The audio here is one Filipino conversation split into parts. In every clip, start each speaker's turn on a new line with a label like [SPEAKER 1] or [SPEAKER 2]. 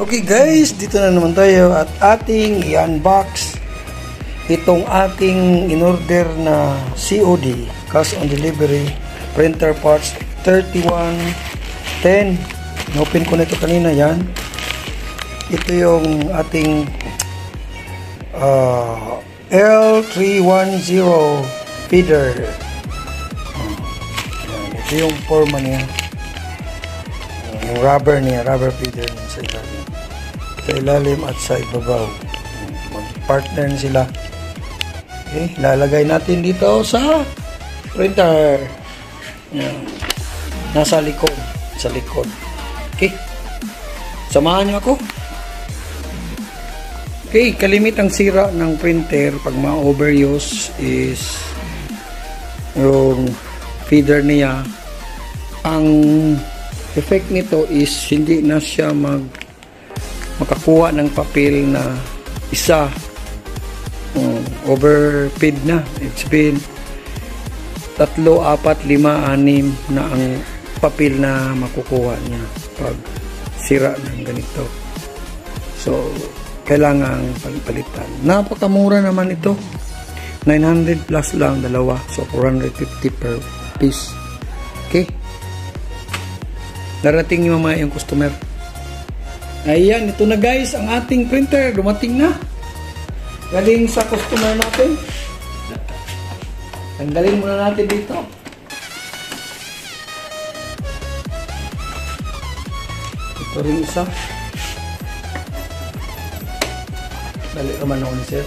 [SPEAKER 1] Okay guys, dito na naman tayo at ating i-unbox itong ating in-order na COD, cash on delivery, printer parts 3110. Open ko na ito kanina yan. Ito yung ating L310 feeder. Ito yung forma niya. Yung rubber niya, rubber feeder niya sa ilalim. Sa ilalim at sa ibabaw. Mag-partner sila. Okay, lalagay natin dito sa printer. Yan. Nasa likod. Sa likod. Okay. Samahan niyo ako. Okay, kalimitang sira ng printer pag ma-overuse is yung feeder niya. Ang effect nito is hindi na siya makakuha ng papel na isa. Overfeed na. It's been 3, 4, 5, 6 na ang papel na makukuha niya pag sira ng ganito. So kailangan palitan. Napakamura naman ito. 900 plus lang dalawa. So 450 per piece. Okay. Darating yung mamaya yung customer. Ayan, ito na guys ang ating printer. Dumating na. Galing sa customer natin. Tanggalin muna natin dito. Ito rin isa. Dali naman ako ni sir.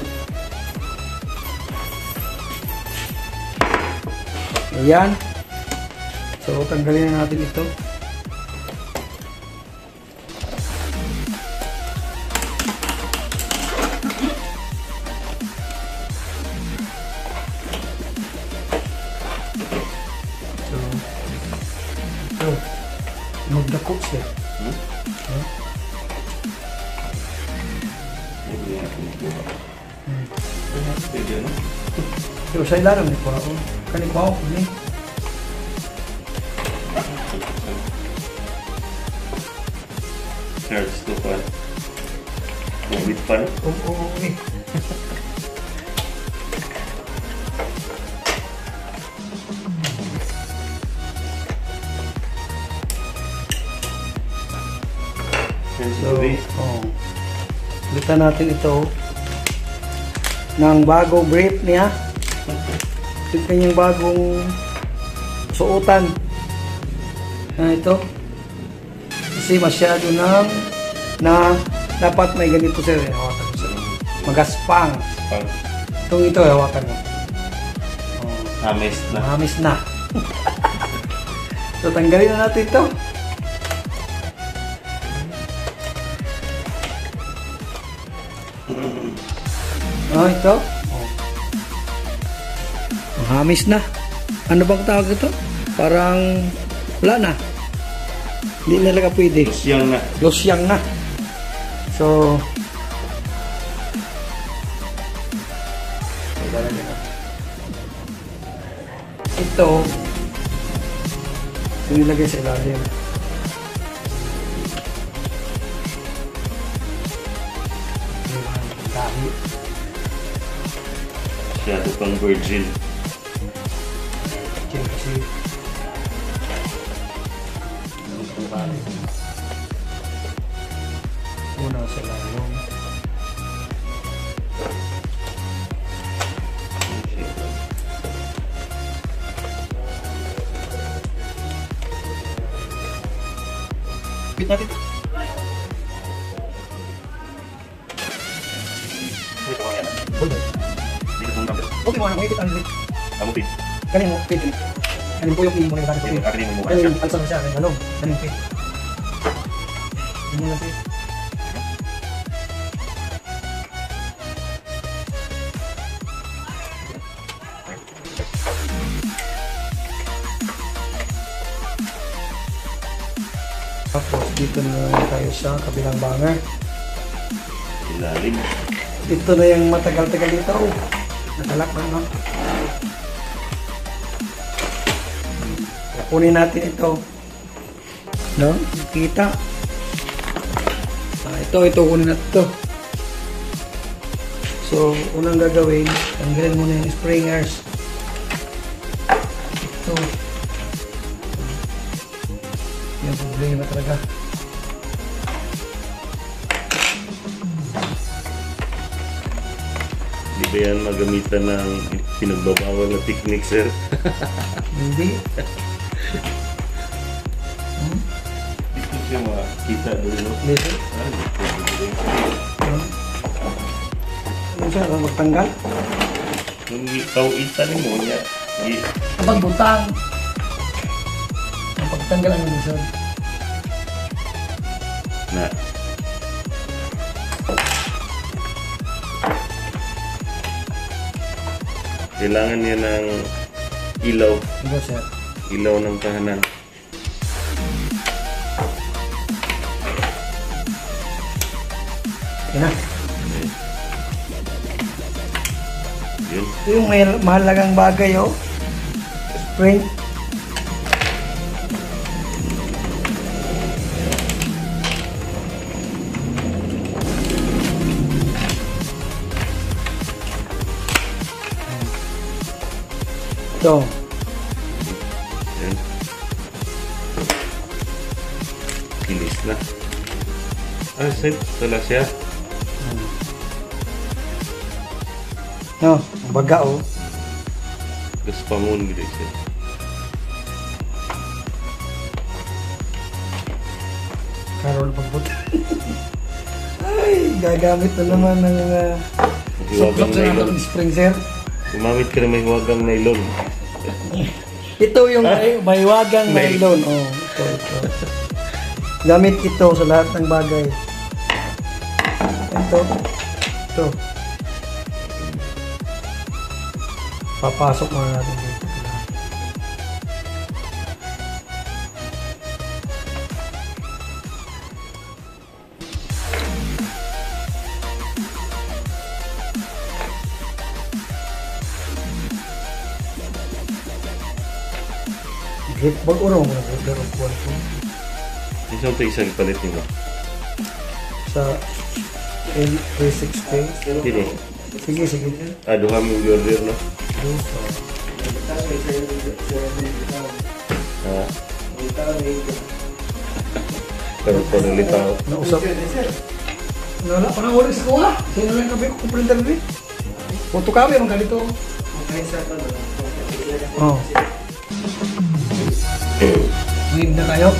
[SPEAKER 1] Ayan. So, tanggalin na natin ito. So, magdakot siya. Pero sa ilalim ni ko ako. Kanin ko ako ni.
[SPEAKER 2] Hurts to pa. Bumit pa na?
[SPEAKER 1] Oo, eh. So, ulitan natin ito ng bagong brief niya. Ito yung bagong suotan na ito. Kasi masyado na dapat may ganito sir. Hawakan mo sir. Magaspang. Itong ito, hawakan mo.
[SPEAKER 2] Amis na.
[SPEAKER 1] Amis na. So, tanggalin na natin ito. Ito. Hamis na. Ano bang tawag ito? Parang wala na. Hindi na talaga pwede.
[SPEAKER 2] Losyang na.
[SPEAKER 1] Losyang na. So, ito nilagay sa ilalim.
[SPEAKER 2] Masyado pang virgin.
[SPEAKER 1] Kasi una sa lalong pit natin. Okay mo, ang ipit ang ipit.
[SPEAKER 2] Ang pit.
[SPEAKER 1] Kanin mo, pit. Kanin po yung pili mo na yung
[SPEAKER 2] Kanin mo mukha
[SPEAKER 1] siya.
[SPEAKER 2] siya.
[SPEAKER 1] Yung alsa mo siya, kanin kanin pit. Yun lang pit. Tapos dito na tayo sa kabilang banger.
[SPEAKER 2] Ilalim.
[SPEAKER 1] Ito na yung matagal-tagal dito. Nakalak na, no? Kunin natin ito. No? Kita. Ito kunin natin ito. So, unang gagawin, tanggalin muna yung springers. Ito. Yung problema talaga.
[SPEAKER 2] Di ba yan magamitan ng pinagbabawal na technique, sir?
[SPEAKER 1] Hindi.
[SPEAKER 2] Di ko siya makita doon, no?
[SPEAKER 1] Listen. Ano siya? Ang magtanggal?
[SPEAKER 2] Kung itaw-itan mo niya,
[SPEAKER 1] Kapag butang. Ang pagtanggal ang lisod.
[SPEAKER 2] na kailangan niya ng ilaw.
[SPEAKER 1] Ito, sir.
[SPEAKER 2] Ilaw ng tahanan.
[SPEAKER 1] Yan na.
[SPEAKER 2] Yun.
[SPEAKER 1] Ito yung may mahalagang bagay, oh. Spring. Ito.
[SPEAKER 2] Yun. Kilis na. Ah, set. Wala siya.
[SPEAKER 1] No, baga, oh.
[SPEAKER 2] Gaspamon gitu siya.
[SPEAKER 1] Karol pagbuta. Ay, gagamit na naman ng
[SPEAKER 2] Hiwagang
[SPEAKER 1] suklok sa
[SPEAKER 2] nylon.
[SPEAKER 1] ating spring, sir.
[SPEAKER 2] Gumamit ka na may hiwagang nylon.
[SPEAKER 1] Ito yung mahiwagang nylon. Oh, ito. Gamit ito sa lahat ng bagay. Ito. Ito. Papasok muna natin dito. Grip bag oro mo na pero kuwan ko
[SPEAKER 2] Isang ito isang palit nyo.
[SPEAKER 1] sa L360.
[SPEAKER 2] Hindi.
[SPEAKER 1] Sige.
[SPEAKER 2] Aduham yung order, no? Ha? Pero pa nalitaw.
[SPEAKER 1] Nausap. Wala pa nang oras ko ha. Sino lang kabi ko printer rin. Foto kami ang ganito. Oh. Wave na kayo.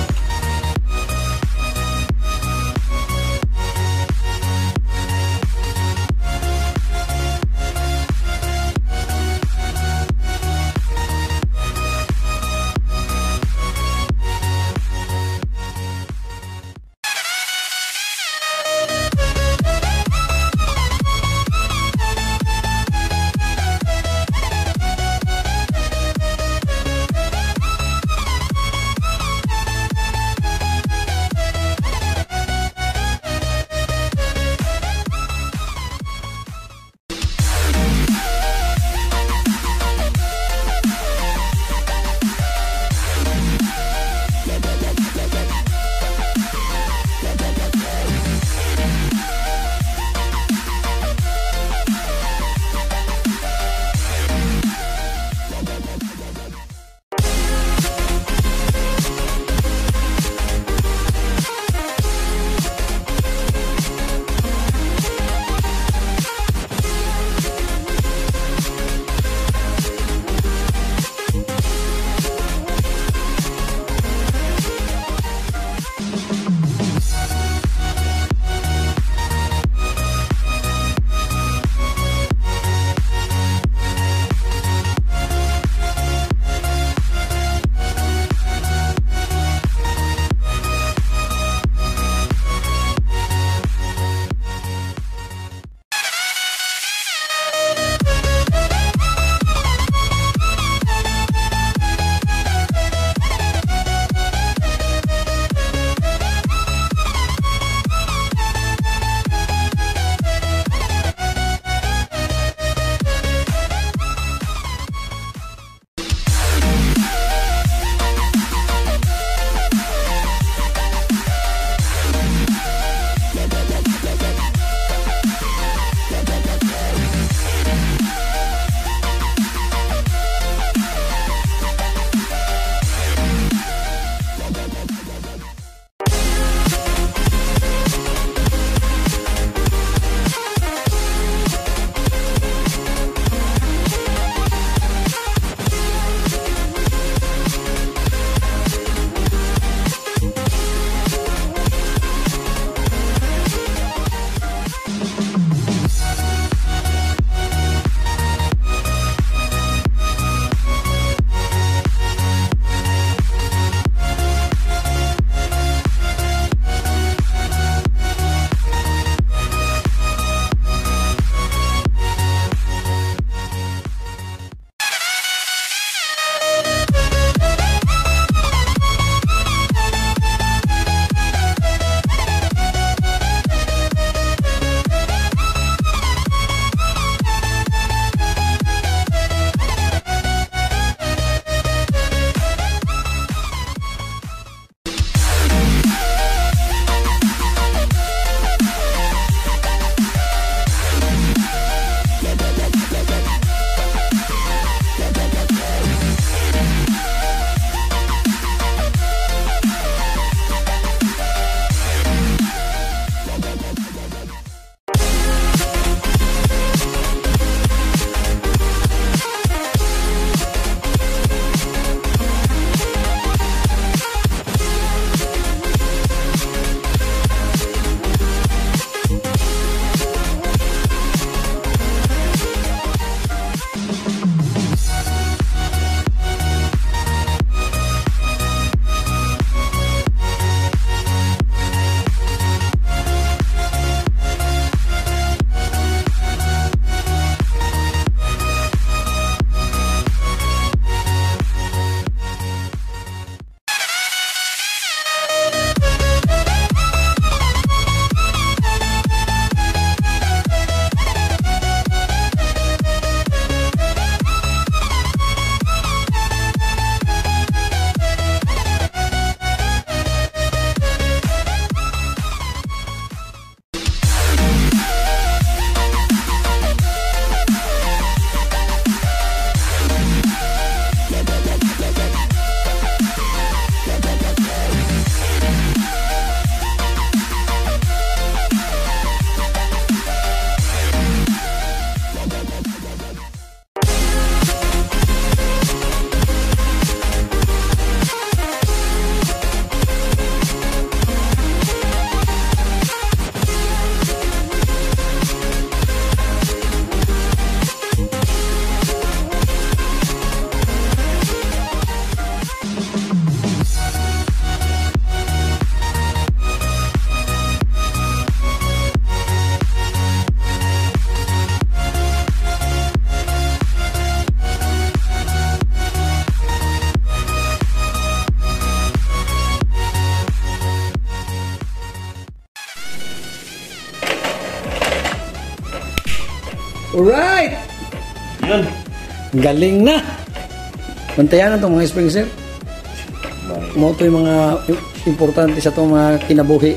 [SPEAKER 1] Alright!
[SPEAKER 2] Yun.
[SPEAKER 1] Galing na! Bantayan na itong mga spring, sir. Mo ito yung mga importante sa itong mga kinabuhi.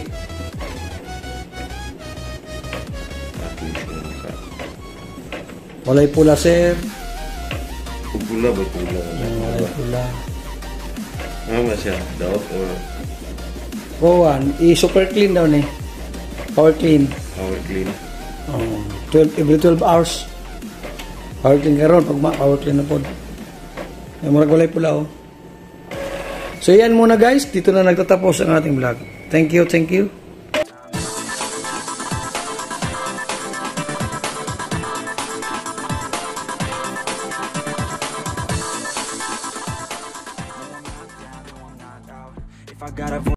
[SPEAKER 1] Walay pula, sir.
[SPEAKER 2] Pula ba? Pula.
[SPEAKER 1] Walay pula.
[SPEAKER 2] Ano siya? Doubt or
[SPEAKER 1] Rowan, i-super clean daw ni. Power clean.
[SPEAKER 2] power clean?
[SPEAKER 1] every 12 hours. Power clean karon pag power clean na pod. Ay murag walay pula oh. So yan muna guys, dito na nagtatapos ang ating vlog. Thank you, thank you.
[SPEAKER 3] If I got a